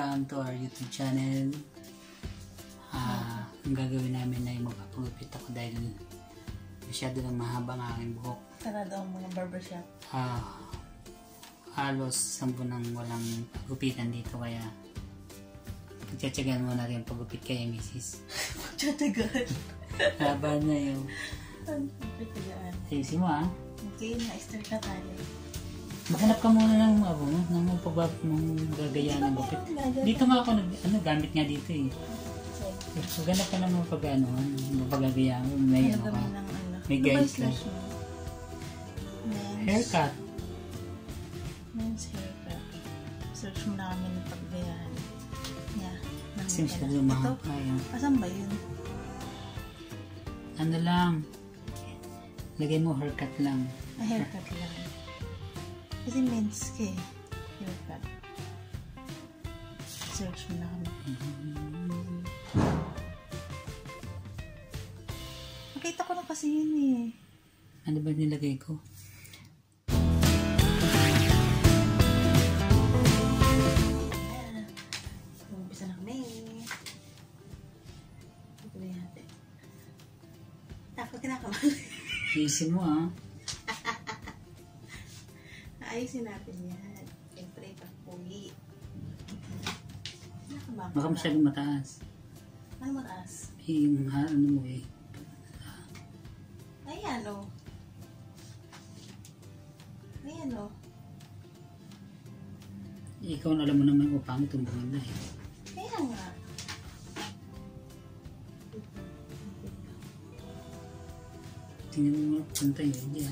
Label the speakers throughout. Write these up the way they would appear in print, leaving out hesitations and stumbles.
Speaker 1: welcome to our YouTube channel. Ang gagawin namin ay magpapagupit ako dahil masyado nang mahaba ang aking buhok.
Speaker 2: Sarado ang mga barbershop.
Speaker 1: Halos 10 nang walang pagupitan dito kaya pagtsatsagaan mo na rin pagupit kay Mrs.
Speaker 2: Pagtsatsagaan?
Speaker 1: Haba na yung
Speaker 2: pagtsatsagaan.
Speaker 1: Ayusin mo
Speaker 2: Okay, na-start na tayo.
Speaker 1: Maghanap ka muna ng gagayaan ng gupit. Dito nga ako gamit nga dito eh. Maghanap ka ng pagagayaan mo. May may guides lang. Haircut.
Speaker 2: Men's haircut. Search mo na kami ng pagagayaan.
Speaker 1: Kasi masyado mahal pa yan.
Speaker 2: Asan ba yun?
Speaker 1: Ano lang. Lagay mo haircut lang.
Speaker 2: Haircut lang. Kasi men's ka eh. Haircut. Search mo na kami. Nakita ko na kasi yun eh.
Speaker 1: Ano ba nilagay ko?
Speaker 2: Umpisa na kami. Ito na natin. Takot kinakamal.
Speaker 1: Isin mo
Speaker 2: Ayusin natin yan. Siyempre, pagpugi.
Speaker 1: Baka masyadong mataas.
Speaker 2: Ano mataas?
Speaker 1: Yung ano mo eh.
Speaker 2: Ayan o. Ayan o.
Speaker 1: Ikaw na alam mo naman kung paano itong maganda eh.
Speaker 2: Kaya nga.
Speaker 1: Tingnan mo nga, pantay yun. Hindi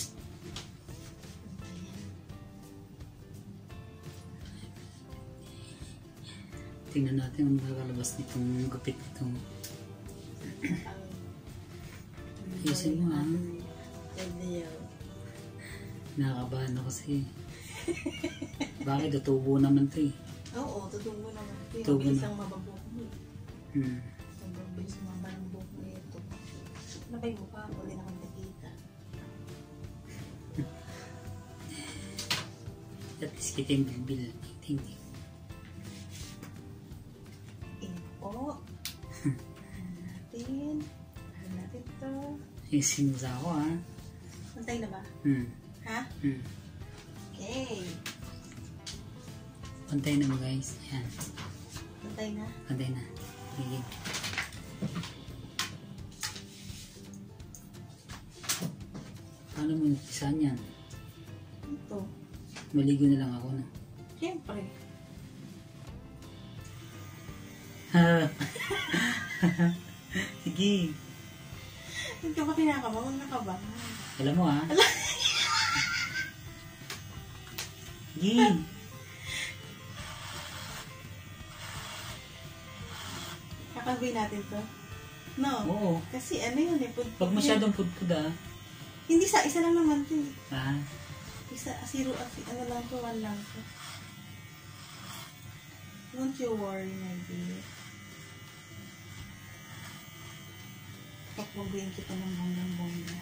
Speaker 1: Tingnan natin ang makakalabas nitong gupit nitong. Ayusin mo Nakakabahan ako kasi. Bakit? Tutubo naman ito eh.
Speaker 2: Oo, tutubo naman.
Speaker 1: Tutubo
Speaker 2: Mabilis
Speaker 1: na.
Speaker 2: ang mababok mo. Mabilis ang mababok mo ito. Nabay mo pa ako, hindi naman nakita.
Speaker 1: At least kita yung bilbil. Tingnan.
Speaker 2: Po. Natin ito.
Speaker 1: Ayusin mo sa ako
Speaker 2: Pantay na ba? Ha? Okay.
Speaker 1: Pantay na mo guys. Yan.
Speaker 2: Pantay na?
Speaker 1: Pantay na. Okay. Paano mo napisahan yan?
Speaker 2: Ito.
Speaker 1: Maligo na lang ako na.
Speaker 2: Siyempre.
Speaker 1: Sige.
Speaker 2: Hindi ka ba kinakabahan? Huwag na ka ba?
Speaker 1: Alam mo Sige.
Speaker 2: Kakagawin natin to? No.
Speaker 1: Oo.
Speaker 2: Kasi ano yun eh.
Speaker 1: Pag masyadong pudpud
Speaker 2: Hindi isa lang naman to eh. Isa, zero, ano lang to, 1 lang to. Don't you worry, my dear. Kakagawin kita ng bonggang-bongga.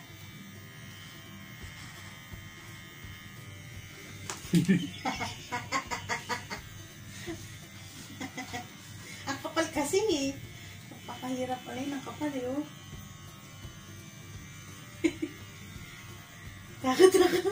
Speaker 2: Ang kapal kasi eh. Napakahirap pala yun ang kapal eh oh. Takot na ka.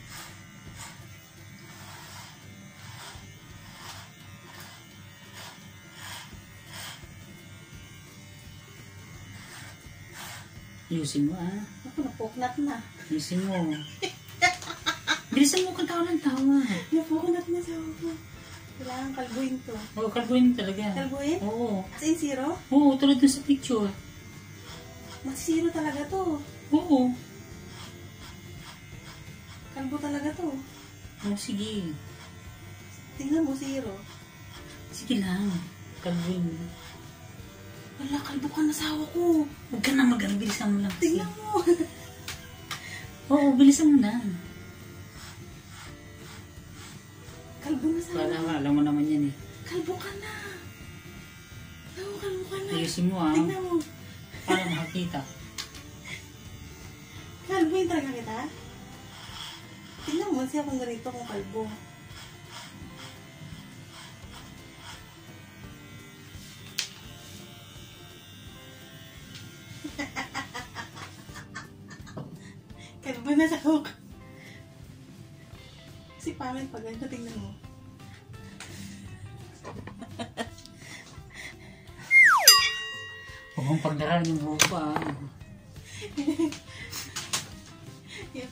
Speaker 1: Ayusin mo
Speaker 2: Ako napuknat na.
Speaker 1: Ayusin mo. Bilisan mo kang tawa ng tawa.
Speaker 2: Napuknat na sa ako. Kailangan kalbuin to.
Speaker 1: Oo, kalbuin talaga.
Speaker 2: Kalbuin?
Speaker 1: Oo.
Speaker 2: As in zero?
Speaker 1: Oo, tulad dun sa picture.
Speaker 2: Mas zero talaga to.
Speaker 1: Oo.
Speaker 2: Kalbo talaga to.
Speaker 1: Oo, sige.
Speaker 2: Tingnan mo zero.
Speaker 1: Sige lang. Kalbuin mo.
Speaker 2: Wala, kalbo ka na sawa ko.
Speaker 1: Huwag ka na mag-ano. Bilisan mo lang.
Speaker 2: Tingnan mo.
Speaker 1: Oo, bilisan mo na.
Speaker 2: Kalbo na sawa.
Speaker 1: Para alam mo naman yan eh.
Speaker 2: Kalbo ka na. Kalbo ka na.
Speaker 1: Ayusin mo
Speaker 2: Tingnan mo.
Speaker 1: Para makakita.
Speaker 2: Kalbo yung talaga kita? Tingnan mo siya kung ganito kung kalbo. Kaya ba nasa hook? Kasi pangit pag ganito, tingnan mo.
Speaker 1: Huwag mong pagdaraan yung buhok pa.
Speaker 2: Yep.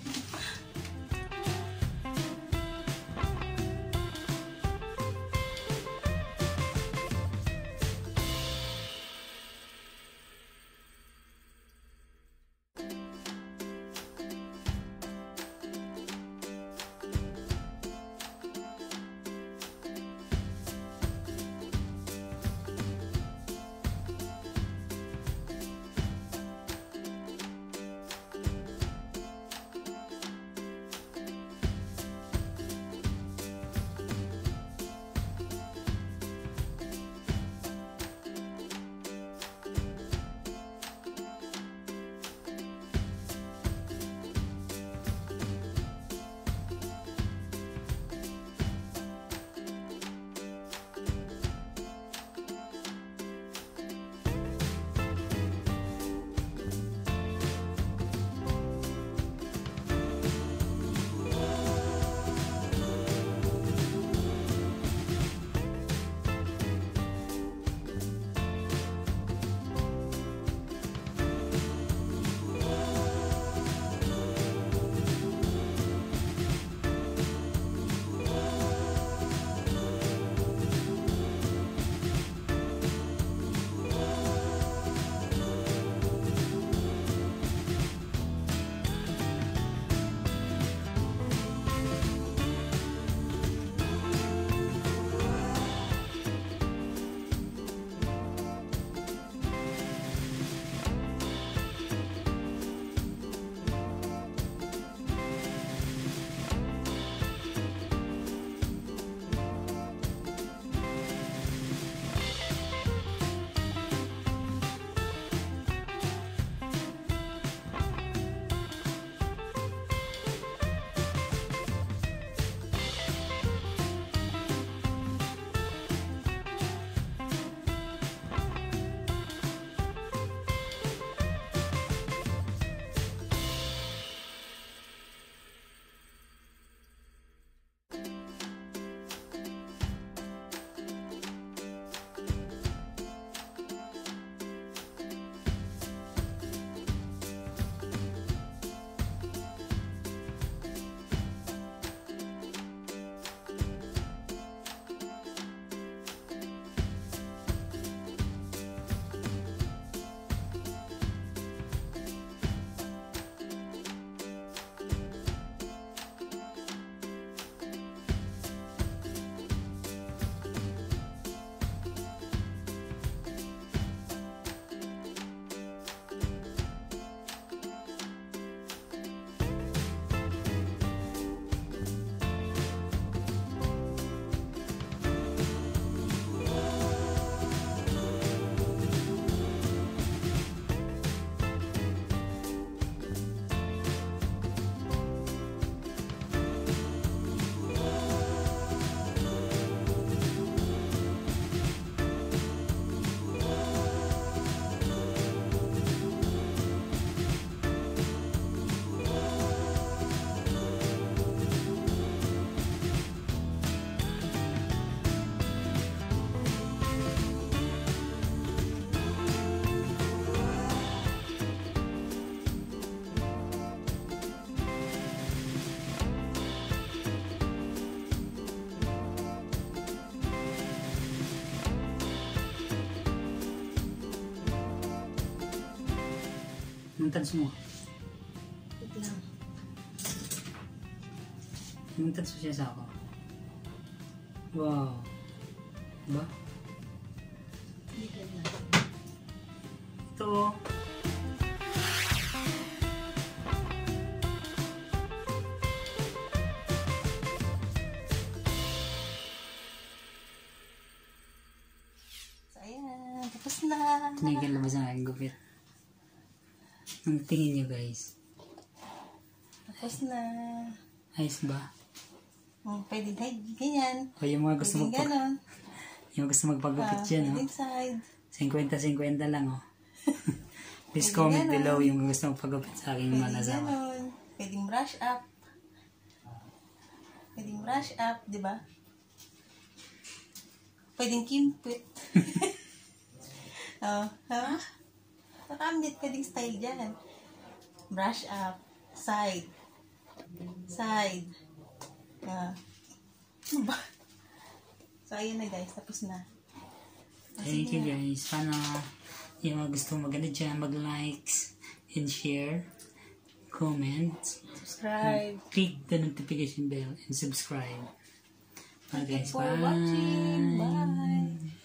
Speaker 1: Anong tanso mo?
Speaker 2: Wait lang.
Speaker 1: Anong tanso siya sa ako? Wow. Diba?
Speaker 2: Bigyan na.
Speaker 1: Ito.
Speaker 2: So, ayan. Tapos na.
Speaker 1: Tinigil labas ang aking gupit. Ang tingin niyo guys.
Speaker 2: Tapos na.
Speaker 1: Ayos ba?
Speaker 2: Pwede ganyan.
Speaker 1: O yung mga gusto
Speaker 2: Pwede ganon.
Speaker 1: yung gusto magpagupit dyan,
Speaker 2: Pwede side.
Speaker 1: 50-50 lang, oh. Please
Speaker 2: Pwede
Speaker 1: comment
Speaker 2: ganon.
Speaker 1: below yung gusto magpagupit sa akin
Speaker 2: Pwede
Speaker 1: mga nasawa.
Speaker 2: ganon. Pwedeng brush up. Pwedeng brush up, di ba? Pwedeng kimpit. Oh, ha? Nakamit, pwedeng style dyan. Brush up. Side. Side. Ano ba? So, ayun na guys. Tapos na.
Speaker 1: Thank you guys. Sana yung mga gusto maganda dyan, mag-likes and share, comment,
Speaker 2: Subscribe.
Speaker 1: click the notification bell and subscribe. Bye guys.
Speaker 2: For
Speaker 1: Bye.
Speaker 2: watching. Bye.